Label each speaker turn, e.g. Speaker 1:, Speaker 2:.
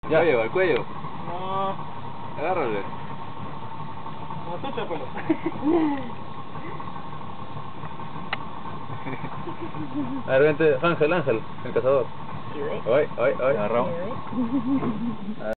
Speaker 1: Ya.
Speaker 2: Cuello, al cuello.
Speaker 3: No,
Speaker 2: Agárrale.
Speaker 3: no, tú chápalo.
Speaker 1: A ver, vente, Ángel, el cazador.
Speaker 4: ¿Y ve?
Speaker 1: Ay, ay, ay.
Speaker 4: ¿Y ve?